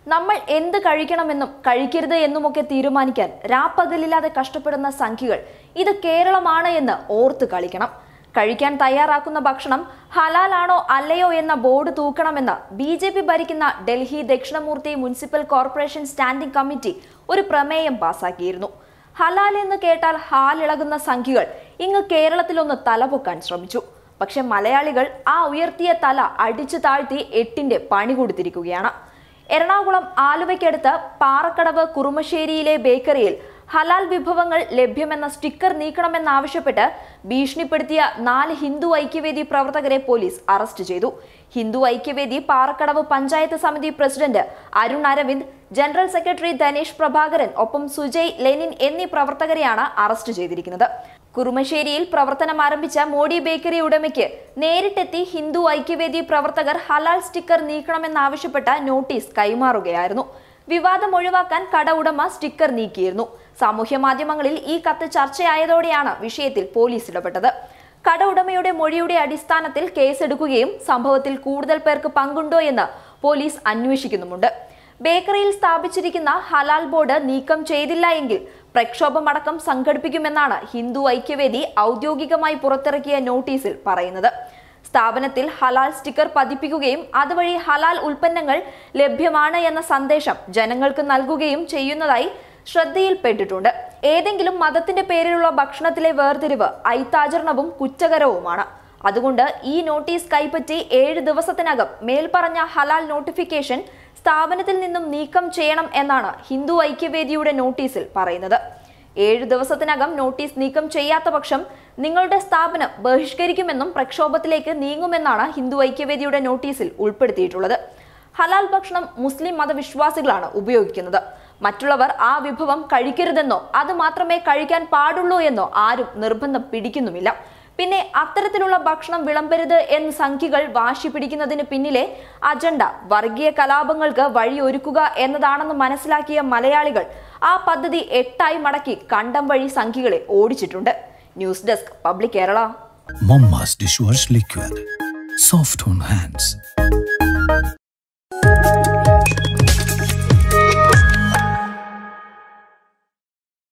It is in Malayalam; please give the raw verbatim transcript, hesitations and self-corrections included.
നമ്മൾ എന്ത് കഴിക്കണമെന്നും കഴിക്കരുത് എന്നുമൊക്കെ തീരുമാനിക്കാൻ രാപ്പകലില്ലാതെ കഷ്ടപ്പെടുന്ന സംഖ്യകൾ ഇത് കേരളമാണ് എന്ന് ഓർത്തു കളിക്കണം. കഴിക്കാൻ തയ്യാറാക്കുന്ന ഭക്ഷണം ഹലാലാണോ അല്ലയോ എന്ന ബോർഡ് തൂക്കണമെന്ന് ബി ജെ പി ഭരിക്കുന്ന ഡൽഹി ദക്ഷിണമൂർത്തി മുനിസിപ്പൽ കോർപ്പറേഷൻ സ്റ്റാൻഡിംഗ് കമ്മിറ്റി ഒരു പ്രമേയം പാസാക്കിയിരുന്നു. ഹലാൽ എന്ന് കേട്ടാൽ ഹാലിളകുന്ന സംഖ്യകൾ ഇങ്ങ് കേരളത്തിലൊന്ന് തലപൊക്കാൻ ശ്രമിച്ചു. പക്ഷെ മലയാളികൾ ആ ഉയർത്തിയ തല അടിച്ചു താഴ്ത്തി എട്ടിന്റെ പണി കൊടുത്തിരിക്കുകയാണ്. എറണാകുളം ആലുവയ്ക്കടുത്ത് പാറക്കടവ് കുറുമശ്ശേരിയിലെ ബേക്കറിയിൽ ഹലാൽ വിഭവങ്ങൾ ലഭ്യമെന്ന സ്റ്റിക്കർ നീക്കണമെന്നാവശ്യപ്പെട്ട് ഭീഷണിപ്പെടുത്തിയ നാല് ഹിന്ദു ഐക്യവേദി പ്രവർത്തകരെ പോലീസ് അറസ്റ്റ് ചെയ്തു. ഹിന്ദു ഐക്യവേദി പാറക്കടവ് പഞ്ചായത്ത് സമിതി president Arun Aravind, general secretary Dhanesh Prabhakaran, ഒപ്പം സുജയ്, ലെനിൻ എന്നീ പ്രവർത്തകരെയാണ് അറസ്റ്റ് ചെയ്തിരിക്കുന്നത്. കുറുമശ്ശേരിയിൽ പ്രവർത്തനം ആരംഭിച്ച മോഡി ബേക്കറി ഉടമയ്ക്ക് നേരിട്ടെത്തി ഹിന്ദു ഐക്യവേദി പ്രവർത്തകർ ഹലാൽ സ്റ്റിക്കർ നീക്കണമെന്നാവശ്യപ്പെട്ട നോട്ടീസ് കൈമാറുകയായിരുന്നു. വിവാദം ഒഴിവാക്കാൻ കട ഉടമ സ്റ്റിക്കർ നീക്കിയിരുന്നു. സാമൂഹ്യ മാധ്യമങ്ങളിൽ ഈ കത്ത് ചർച്ചയായതോടെയാണ് വിഷയത്തിൽ പോലീസ് ഇടപെട്ടത്. കട ഉടമയുടെ മൊഴിയുടെ അടിസ്ഥാനത്തിൽ കേസെടുക്കുകയും സംഭവത്തിൽ കൂടുതൽ പേർക്ക് പങ്കുണ്ടോ എന്ന് പോലീസ് അന്വേഷിക്കുന്നുമുണ്ട്. ബേക്കറിയിൽ സ്ഥാപിച്ചിരിക്കുന്ന ഹലാൽ ബോർഡ് നീക്കം ചെയ്തില്ല എങ്കിൽ പ്രക്ഷോഭമടക്കം സംഘടിപ്പിക്കുമെന്നാണ് ഹിന്ദു ഐക്യവേദി ഔദ്യോഗികമായി പുറത്തിറക്കിയ നോട്ടീസിൽ പറയുന്നത്. സ്ഥാപനത്തിൽ ഹലാൽ സ്റ്റിക്കർ പതിപ്പിക്കുകയും അതുവഴി ഹലാൽ ഉൽപ്പന്നങ്ങൾ ലഭ്യമാണ് എന്ന സന്ദേശം ജനങ്ങൾക്ക് നൽകുകയും ചെയ്യുന്നതായി ശ്രദ്ധയിൽപ്പെട്ടിട്ടുണ്ട്. ഏതെങ്കിലും മതത്തിന്റെ പേരിലുള്ള ഭക്ഷണത്തിലെ വേർതിരിവ് ഐത്താചരണവും കുറ്റകരവുമാണ്. അതുകൊണ്ട് ഈ നോട്ടീസ് കൈപ്പറ്റി ഏഴ് ദിവസത്തിനകം മേൽപ്പറഞ്ഞ ഹലാൽ നോട്ടിഫിക്കേഷൻ സ്ഥാപനത്തിൽ നിന്നും നീക്കം ചെയ്യണം എന്നാണ് ഹിന്ദു ഐക്യവേദിയുടെ നോട്ടീസിൽ പറയുന്നത്. ഏഴു ദിവസത്തിനകം നോട്ടീസ് നീക്കം ചെയ്യാത്ത പക്ഷം നിങ്ങളുടെ സ്ഥാപനം ബഹിഷ്കരിക്കുമെന്നും പ്രക്ഷോഭത്തിലേക്ക് നീങ്ങുമെന്നാണ് ഹിന്ദു ഐക്യവേദിയുടെ നോട്ടീസിൽ ഉൾപ്പെടുത്തിയിട്ടുള്ളത്. ഹലാൽ ഭക്ഷണം മുസ്ലിം മതവിശ്വാസികളാണ് ഉപയോഗിക്കുന്നത്. മറ്റുള്ളവർ ആ വിഭവം കഴിക്കരുതെന്നോ അത് മാത്രമേ കഴിക്കാൻ പാടുള്ളൂ എന്നോ ആരും നിർബന്ധം പിടിക്കുന്നുമില്ല. പിന്നെ അത്തരത്തിലുള്ള ഭക്ഷണം വിളമ്പരുത് എന്ന് സംഖ്യകൾ വാശി പിടിക്കുന്നതിന് പിന്നിലെ അജണ്ട വർഗീയ കലാപങ്ങൾക്ക് വഴിയൊരുക്കുക എന്നതാണെന്ന് മനസ്സിലാക്കിയ മലയാളികൾ ആ പദ്ധതി എട്ടായി മടക്കി കണ്ടം വഴി സംഖ്യകളെ ഓടിച്ചിട്ടുണ്ട്. News desk public Kerala. Momma's dishwash liquid, soft on hands.